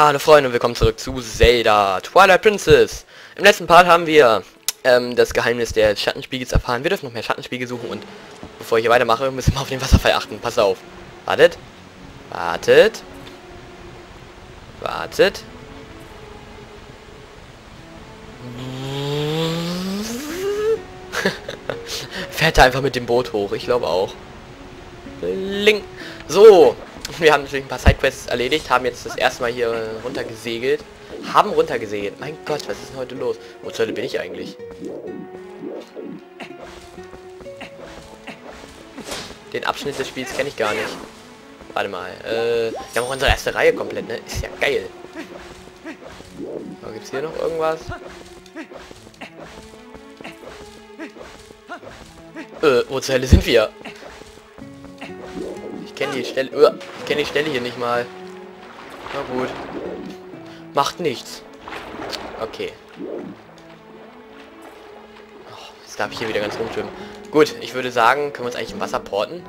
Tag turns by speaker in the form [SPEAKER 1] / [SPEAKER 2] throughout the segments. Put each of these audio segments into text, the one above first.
[SPEAKER 1] Hallo Freunde und willkommen zurück zu Zelda Twilight Princess. Im letzten Part haben wir das Geheimnis der Schattenspiegels erfahren. Wir dürfen noch mehr Schattenspiegel suchen und bevor ich hier weitermache, müssen wir auf den Wasserfall achten. Pass auf. Wartet. Wartet. Wartet. Fährt er einfach mit dem Boot hoch. Ich glaube auch. Link. So. Wir haben natürlich ein paar Sidequests erledigt, haben jetzt das erste Mal hier runtergesegelt. Haben runtergesegelt. Mein Gott, was ist denn heute los? Wo zur Hölle bin ich eigentlich? Den Abschnitt des Spiels kenne ich gar nicht. Warte mal. Wir haben auch unsere erste Reihe komplett, ne? Ist ja geil. Gibt es hier noch irgendwas? Wo zur Hölle sind wir? Ich kenne die Stelle. Ich kenne die Stelle hier nicht mal. Na gut. Macht nichts. Okay. Oh, jetzt darf ich hier wieder ganz rumschwimmen. Gut, ich würde sagen, können wir uns eigentlich im Wasser porten?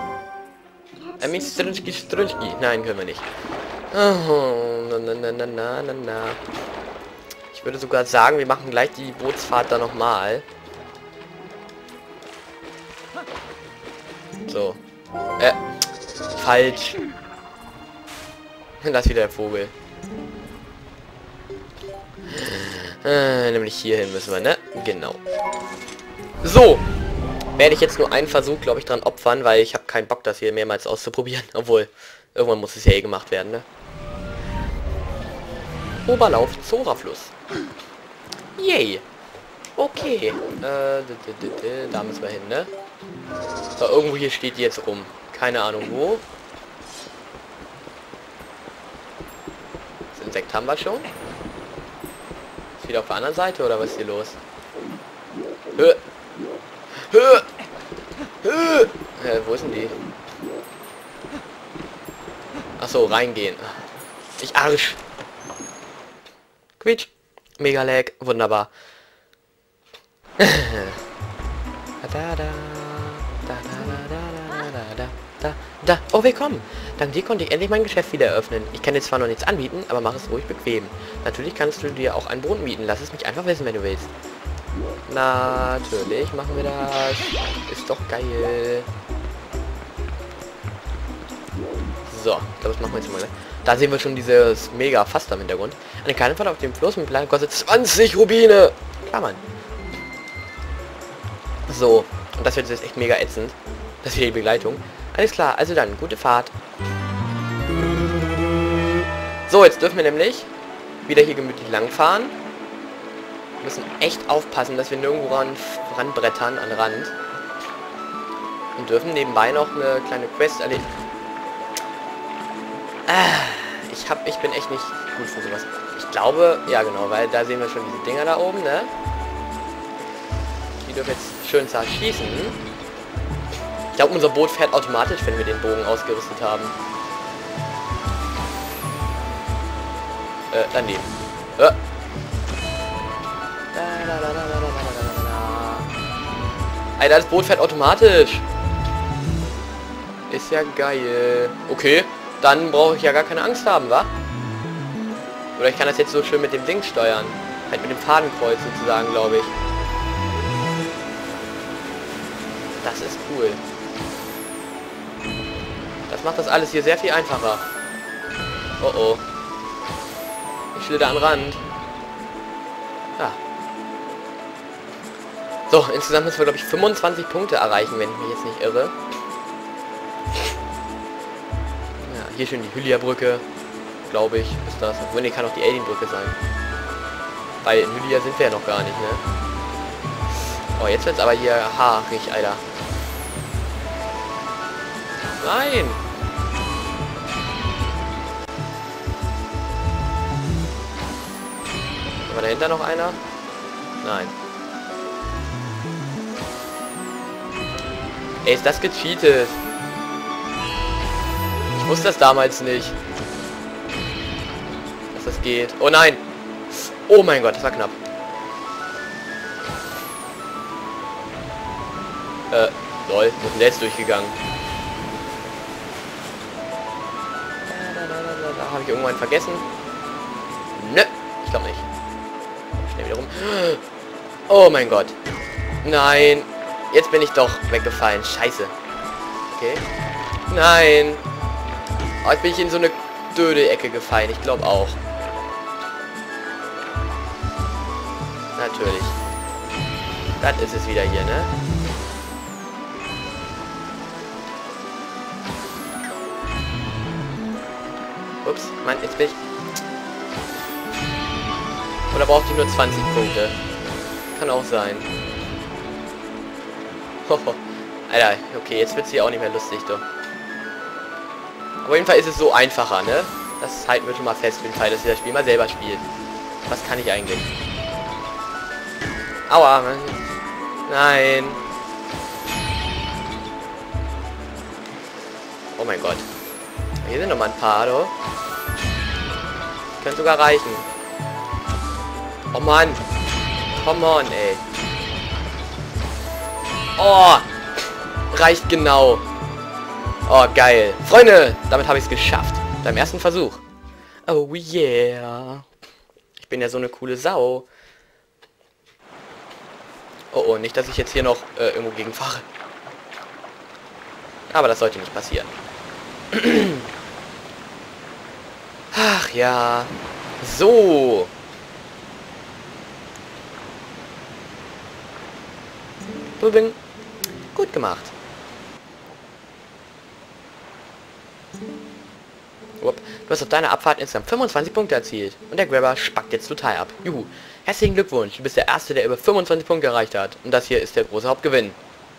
[SPEAKER 1] Strunski. Nein, können wir nicht. Oh, na. Ich würde sogar sagen, wir machen gleich die Bootsfahrt da nochmal. So. Falsch. Das ist wieder der Vogel. Nämlich hierhin müssen wir, ne? Genau. So. Werde ich jetzt nur einen Versuch, glaube ich, dran opfern, weil ich habe keinen Bock, das hier mehrmals auszuprobieren. Obwohl, irgendwann muss es ja eh gemacht werden, ne? Oberlauf Zora-Fluss. Yay. Okay. Da müssen wir hin, ne? So, irgendwo hier steht die jetzt rum. Keine Ahnung wo. Das Insekt haben wir schon. Ist wieder auf der anderen Seite oder was ist hier los? Wo ist denn die? Achso, reingehen. Ich Arsch. Quietsch. Mega lag. Wunderbar. Da. Oh, willkommen. Dank dir konnte ich endlich mein Geschäft wieder eröffnen. Ich kann dir zwar noch nichts anbieten, aber mach es ruhig bequem. Natürlich kannst du dir auch ein Boot mieten. Lass es mich einfach wissen, wenn du willst. Natürlich machen wir das. Ist doch geil. So, ich glaube, das machen wir jetzt mal. Da sehen wir schon dieses mega Fass da im Hintergrund. Eine kleine Fahrt auf dem Fluss mit Plan kostet 20 Rubine. Klar, Mann. So, und das wird jetzt echt mega ätzend. Das ist wieder die Begleitung. Alles klar, also dann, gute Fahrt. So, jetzt dürfen wir nämlich wieder hier gemütlich langfahren. Wir müssen echt aufpassen, dass wir nirgendwo ranbrettern an Rand. Und dürfen nebenbei noch eine kleine Quest erledigen. Ich bin echt nicht gut für sowas. Ich glaube, ja genau, weil da sehen wir schon diese Dinger da oben, ne? Die dürfen jetzt schön zerschießen. Ich glaube, unser Boot fährt automatisch, wenn wir den Bogen ausgerüstet haben. Daneben. Alter, das Boot fährt automatisch. Ist ja geil. Okay, dann brauche ich ja gar keine Angst haben, wa? Oder ich kann das jetzt so schön mit dem Ding steuern. Halt mit dem Fadenkreuz sozusagen, glaube ich. Das ist cool. Das macht das alles hier sehr viel einfacher. Oh oh. Ich schlitter an Rand. Ja. So, insgesamt müssen wir, glaube ich, 25 Punkte erreichen, wenn ich mich jetzt nicht irre. Ja, hier schön die Hylia-Brücke. Glaube ich, ist das. Obwohl, nee, kann auch die Alien-Brücke sein. Weil in Hylia sind wir ja noch gar nicht, ne? Oh, jetzt wird's aber hier haarig, Alter. Nein! War dahinter noch einer? Nein. Ey, ist das gecheatet? Ich wusste das damals nicht. Dass das geht. Oh nein! Oh mein Gott, das war knapp. Lol, wo ist denn der jetzt durchgegangen? Habe ich irgendwann vergessen? glaube nicht. Schnell wieder rum. Oh mein Gott. Nein. Jetzt bin ich doch weggefallen. Scheiße. Okay. Nein. Oh, jetzt bin ich in so eine Dödel-Ecke gefallen. Ich glaube auch. Natürlich. Das ist es wieder hier, ne? Ups, Mann, jetzt bin ich... Oder braucht ich nur 20 Punkte? Kann auch sein. Hoho. Alter, okay, jetzt wird es hier auch nicht mehr lustig, doch. Auf jeden Fall ist es so einfacher, ne? Das halten wir schon mal fest, für den Fall, dass ihr das Spiel mal selber spielt. Was kann ich eigentlich? Aua, Mann. Nein. Oh mein Gott. Hier sind noch mal ein paar, du. Könnte sogar reichen. Oh Mann. Come on, ey. Oh. Reicht genau. Oh, geil. Freunde, damit habe ich es geschafft. Beim ersten Versuch. Oh yeah. Ich bin ja so eine coole Sau. Oh, oh, nicht, dass ich jetzt hier noch irgendwo gegenfahre. Aber das sollte nicht passieren. Ach ja. So. Bing. Gut gemacht. Upp. Du hast auf deiner Abfahrt insgesamt 25 Punkte erzielt. Und der Grabber spackt jetzt total ab. Juhu. Herzlichen Glückwunsch. Du bist der Erste, der über 25 Punkte erreicht hat. Und das hier ist der große Hauptgewinn.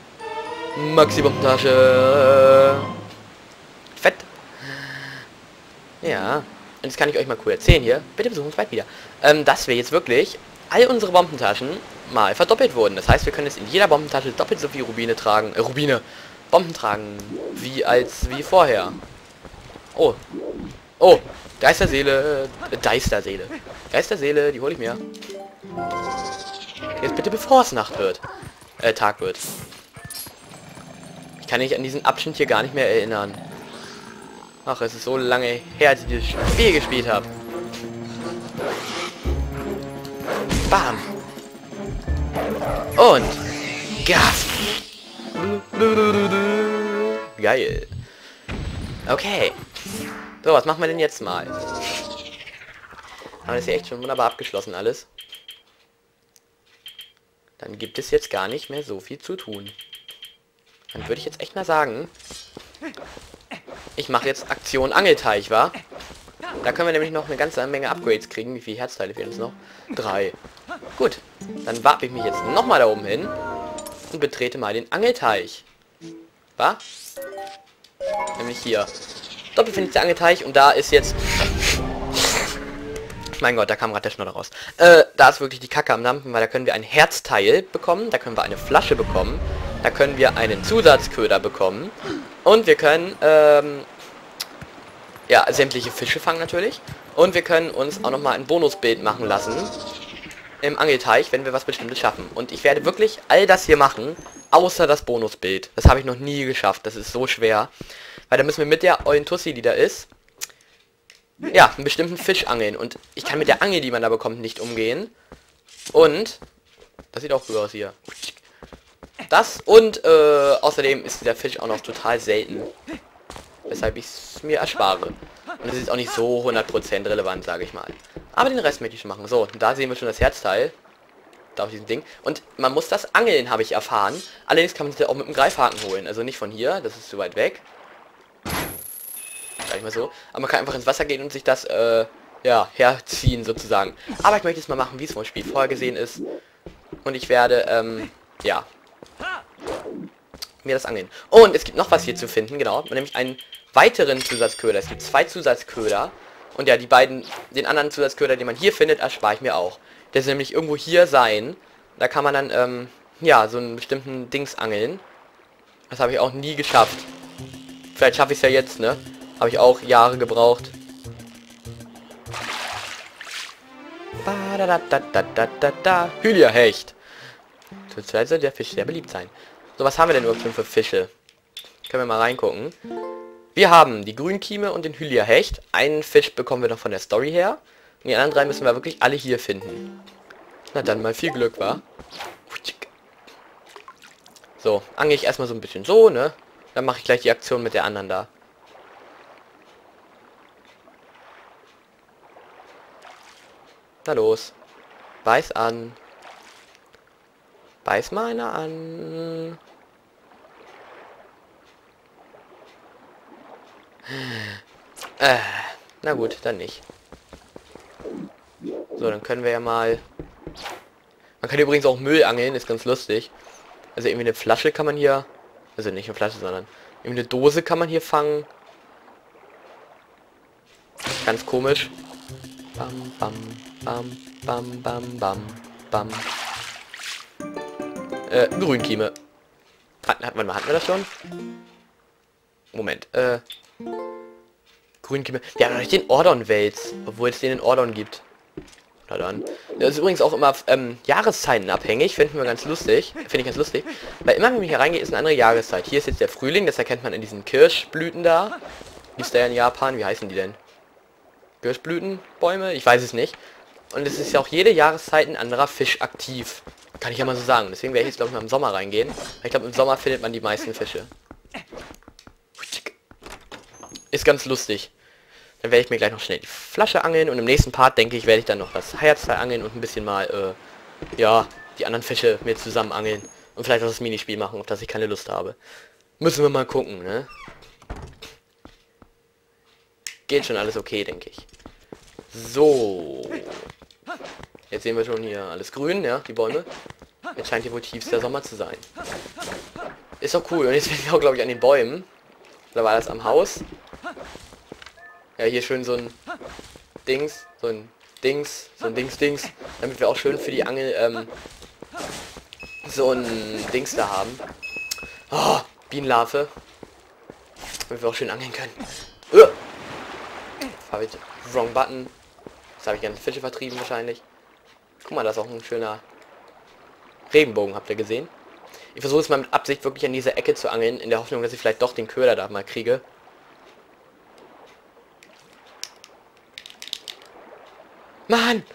[SPEAKER 1] Maxi-Bombentasche. Fett. Ja. Und jetzt kann ich euch mal cool erzählen hier. Bitte besuchen uns bald wieder. Dass wir jetzt wirklich all unsere Bombentaschen mal verdoppelt wurden. Das heißt, wir können jetzt in jeder Bombentasche doppelt so viel Rubine tragen. Bomben tragen. Wie vorher. Oh. Oh. Geisterseele. Geisterseele. Geisterseele, die hole ich mir. Jetzt bitte, bevor es Nacht wird. Tag wird. Ich kann mich an diesen Abschnitt hier gar nicht mehr erinnern. Ach, es ist so lange her, als ich dieses Spiel gespielt habe. Bam. Und Gas. Geil. Okay. So, was machen wir denn jetzt mal? Aber das ist ja echt schon wunderbar abgeschlossen alles. Dann gibt es jetzt gar nicht mehr so viel zu tun. Dann würde ich jetzt echt mal sagen, ich mache jetzt Aktion Angelteich, wa? Da können wir nämlich noch eine ganze Menge Upgrades kriegen. Wie viele Herzteile fehlen uns noch? 3. Gut, dann warpe ich mich jetzt nochmal da oben hin und betrete mal den Angelteich. Wa? Nämlich hier. Doppelfinster Angelteich und da ist jetzt... Mein Gott, da kam gerade der Schnoller raus. Da ist wirklich die Kacke am Dampfen, weil da können wir ein Herzteil bekommen, da können wir eine Flasche bekommen, da können wir einen Zusatzköder bekommen und wir können, ja, sämtliche Fische fangen natürlich und wir können uns auch nochmal ein Bonusbild machen lassen im Angelteich, wenn wir was Bestimmtes schaffen. Und ich werde wirklich all das hier machen, außer das Bonusbild. Das habe ich noch nie geschafft, das ist so schwer, weil da müssen wir mit der ollen Tussi, die da ist, ja, einen bestimmten Fisch angeln. Und ich kann mit der Angel, die man da bekommt, nicht umgehen. Und das sieht auch gut aus hier. Das und außerdem ist dieser Fisch auch noch total selten. Weshalb ich es mir erspare. Und es ist auch nicht so 100% relevant, sage ich mal. Aber den Rest möchte ich schon machen. So, da sehen wir schon das Herzteil. Da auf diesem Ding. Und man muss das Angeln, habe ich erfahren. Allerdings kann man das auch mit dem Greifhaken holen. Also nicht von hier, das ist zu weit weg. Gar nicht mal so. Aber man kann einfach ins Wasser gehen und sich das, ja, herziehen sozusagen. Aber ich möchte jetzt mal machen, wie es vom Spiel vorgesehen ist. Und ich werde, ja, mir das angeln. Und es gibt noch was hier zu finden, genau. Nämlich einen weiteren Zusatzköder. Es gibt 2 Zusatzköder. Und ja, den anderen Zusatzköder, den man hier findet, erspare ich mir auch. Der soll nämlich irgendwo hier sein. Da kann man dann, ja, so einen bestimmten Dings angeln. Das habe ich auch nie geschafft. Vielleicht schaffe ich es ja jetzt, ne? Habe ich auch Jahre gebraucht. Hylia-Hecht. Zurzeit soll der Fisch sehr beliebt sein. So, was haben wir denn überhaupt für Fische? Können wir mal reingucken. Wir haben die Grünkieme und den Hylia-Hecht. Einen Fisch bekommen wir noch von der Story her. Die anderen 3 müssen wir wirklich alle hier finden. Na dann mal viel Glück, wa? So, angel ich erstmal so ein bisschen so, ne? Dann mache ich gleich die Aktion mit der anderen da. Na los. Beiß an. Beiß mal einer an. Na gut, dann nicht. So, dann können wir ja mal... Man kann übrigens auch Müll angeln, ist ganz lustig. Also irgendwie eine Flasche kann man hier... Also nicht eine Flasche, sondern... Irgendwie eine Dose kann man hier fangen. Ganz komisch. Bam, bam, bam, bam, bam, bam, bam. Grünkieme. Hatten wir das schon? Moment, Grünkieme. Wir haben noch nicht den Ordon-Wels, obwohl es den in Ordon gibt. Na dann. Das ist übrigens auch immer Jahreszeiten abhängig, finden wir ganz lustig. Finde ich ganz lustig. Weil immer, wenn man hier reingeht, ist eine andere Jahreszeit. Hier ist jetzt der Frühling, das erkennt man in diesen Kirschblüten da. Gibt's da ja in Japan, wie heißen die denn? Kirschblütenbäume? Ich weiß es nicht. Und es ist ja auch jede Jahreszeit ein anderer Fisch aktiv. Kann ich ja mal so sagen. Deswegen werde ich jetzt, glaube ich, mal im Sommer reingehen. Weil ich glaube, im Sommer findet man die meisten Fische. Ist ganz lustig. Dann werde ich mir gleich noch schnell die Flasche angeln. Und im nächsten Part, denke ich, werde ich dann noch das Herzteil angeln und ein bisschen mal, ja, die anderen Fische mir zusammen angeln. Und vielleicht auch das Minispiel machen, auf das ich keine Lust habe. Müssen wir mal gucken, ne? Geht schon alles okay, denke ich. So. Jetzt sehen wir schon hier alles grün, ja, die Bäume. Jetzt scheint hier wohl tiefster Sommer zu sein. Ist doch cool. Und jetzt bin ich auch, glaube ich, an den Bäumen. Oder war das am Haus? Ja, hier schön so ein Dings, so ein Dings, damit wir auch schön für die Angel, so ein Dings da haben. Oh, Bienenlarve. Damit wir auch schön angeln können. Habe ich wrong button. Jetzt habe ich ganze Fische vertrieben wahrscheinlich. Guck mal, das ist auch ein schöner Regenbogen, habt ihr gesehen? Ich versuche es mal mit Absicht wirklich an dieser Ecke zu angeln, in der Hoffnung, dass ich vielleicht doch den Köder da mal kriege. Mann!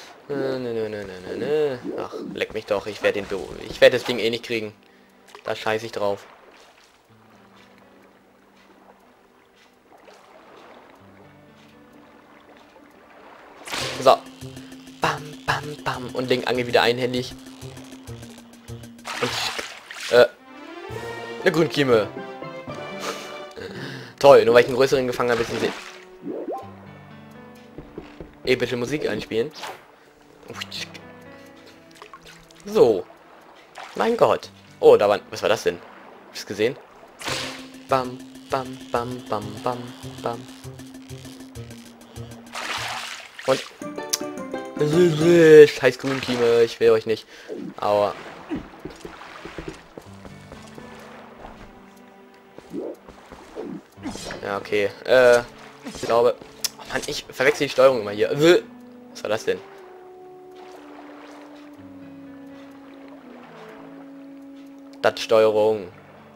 [SPEAKER 1] Ach, leck mich doch, ich werde das Ding eh nicht kriegen. Da scheiße ich drauf. So. Bam, bam, bam. Und Link angelt wieder einhändig. Und eine Grünkieme. Toll, nur weil ich einen größeren gefangen habe, bisschen epische Musik einspielen. So. Mein Gott. Oh, da war... Was war das denn? Hast du es gesehen? Bam, bam, bam, bam, bam, bam. Und... Scheiß Grünkieme, ich will euch nicht. Aua. Ja, okay. Ich glaube... Oh Mann, ich verwechsel die Steuerung immer hier. Was war das denn? Das Steuerung.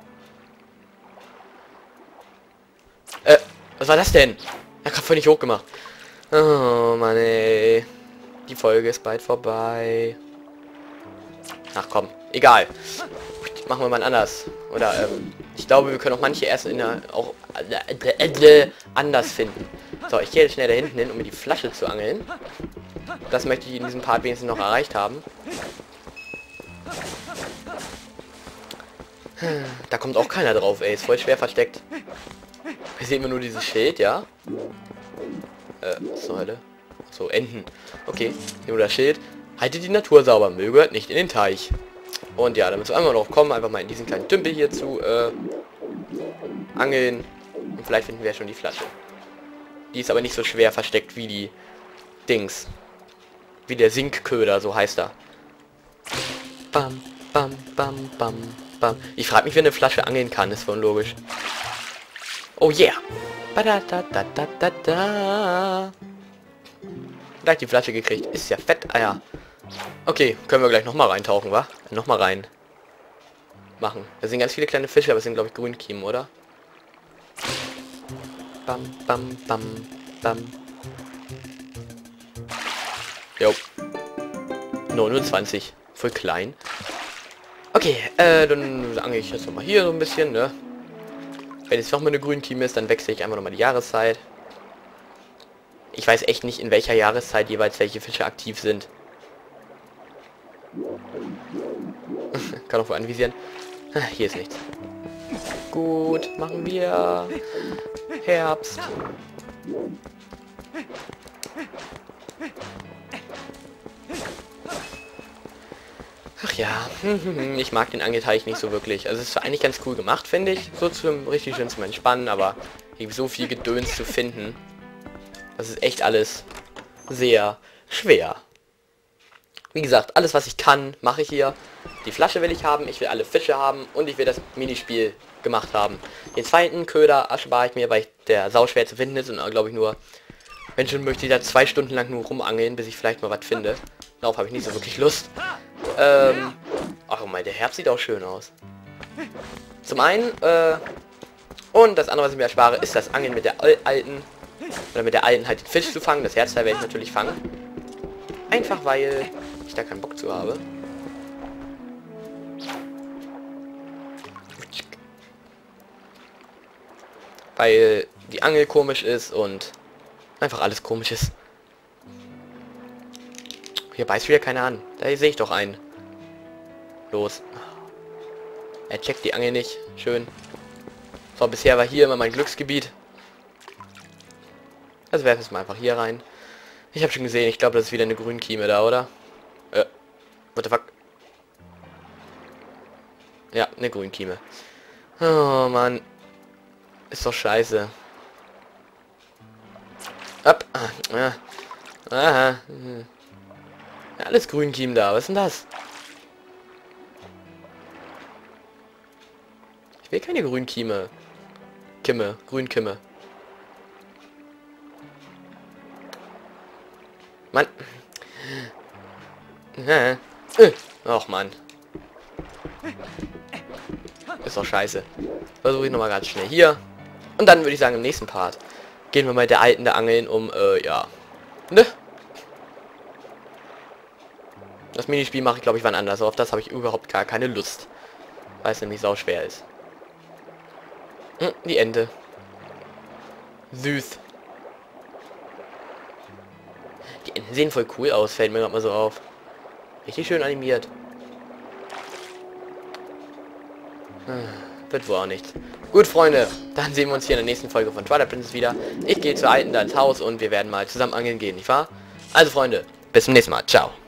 [SPEAKER 1] Was war das denn? Er hat voll nicht hoch gemacht. Oh Mann, ey. Die Folge ist bald vorbei. Ach komm, egal. Machen wir mal anders. Oder, ich glaube, wir können auch manche erst in der, auch anders finden. So, ich gehe jetzt schnell da hinten hin, um mir die Flasche zu angeln. Das möchte ich in diesem Part wenigstens noch erreicht haben. Da kommt auch keiner drauf, ey. Ist voll schwer versteckt. Hier sehen wir nur dieses Schild, ja? Was zur Hölle? So, Enten. Okay, hier nur das Schild. Haltet die Natur sauber, Müll gehört nicht in den Teich. Und ja, damit wir einmal noch kommen, einfach mal in diesen kleinen Tümpel hier zu angeln. Und vielleicht finden wir ja schon die Flasche. Die ist aber nicht so schwer versteckt wie die Dings. Wie der Sinkköder, so heißt er. Bam, bam, bam, bam, bam. Ich frage mich, wer eine Flasche angeln kann, ist voll logisch. Oh yeah! Badadadadadada. Gleich die Flasche gekriegt. Ist ja fett, Eier. Okay, können wir gleich nochmal reintauchen, wa? Nochmal rein. Machen. Da sind ganz viele kleine Fische, aber es sind, glaube ich, Grünkiemen, oder? Bam, bam, bam, bam. Jo. No, nur 20. Voll klein. Okay, dann angel ich jetzt nochmal hier so ein bisschen, ne? Wenn jetzt nochmal eine Grünkime ist, dann wechsle ich einfach nochmal die Jahreszeit. Ich weiß echt nicht, in welcher Jahreszeit jeweils welche Fische aktiv sind. Kann auch wohl anvisieren. Hier ist nichts. Gut, machen wir Herbst. Ach ja, ich mag den Angelteich nicht so wirklich. Also es ist eigentlich ganz cool gemacht, finde ich. So zum richtig schön zum Entspannen, aber irgendwie so viel Gedöns zu finden. Das ist echt alles sehr schwer. Wie gesagt, alles was ich kann, mache ich hier. Die Flasche will ich haben, ich will alle Fische haben und ich will das Minispiel gemacht haben. Den zweiten Köder spare ich mir, weil der sauschwer zu finden ist und glaube ich nur, wenn schon möchte ich da 2 Stunden lang nur rumangeln, bis ich vielleicht mal was finde. Darauf habe ich nicht so wirklich Lust. Ach mal, der Herbst sieht auch schön aus. Zum einen, und das andere, was ich mir erspare, ist das Angeln mit der alten, oder mit der alten halt den Fisch zu fangen. Das Herzteil werde ich natürlich fangen. Einfach weil ich da keinen Bock zu habe. Weil die Angel komisch ist und einfach alles komisch ist. Hier beißt wieder keiner an. Da sehe ich doch einen. Los. Er checkt die Angel nicht. Schön. So, bisher war hier immer mein Glücksgebiet. Also werfen wir es mal einfach hier rein. Ich habe schon gesehen, ich glaube, das ist wieder eine Grünkime da, oder? What the fuck? Ja, eine Grünkime. Oh, Mann. Ist doch scheiße. Ab. Aha. Ja, alles Grünkiemen da. Was ist denn das? Ich will keine Grünkime. Grünkimme. Mann. Och, Mann. Ist doch scheiße. Versuche ich nochmal ganz schnell hier. Und dann würde ich sagen, im nächsten Part gehen wir mal der Alten da angeln, um, ja. Ne? Das Minispiel mache ich, glaube ich, wann anders. Auf das habe ich überhaupt gar keine Lust. Weil es nämlich sau schwer ist. Die Ente. Süß. Die Enten sehen voll cool aus, fällt mir gerade mal so auf. Richtig schön animiert. Wird wohl auch nichts. Gut, Freunde, dann sehen wir uns hier in der nächsten Folge von Twilight Princess wieder. Ich gehe zur Alten da ins Haus und wir werden mal zusammen angeln gehen, nicht wahr? Also, Freunde, bis zum nächsten Mal. Ciao.